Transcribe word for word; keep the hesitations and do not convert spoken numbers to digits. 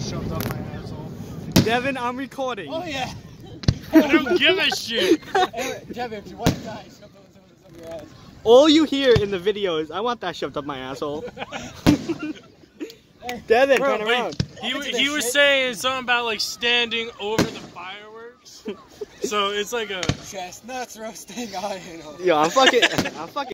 shoved up my asshole. Devin, I'm recording. Oh yeah. I don't give a shit. Hey, Devin, if you want to die, shove those up your ass. All you hear in the video is, I want that shoved up my asshole. Devin, Bro, turn wait, around. He, I'll get to he that was shit. saying something about like standing over the fireworks. So it's like a Chestnuts roasting iron. Yo, I'm fucking, I'm fucking.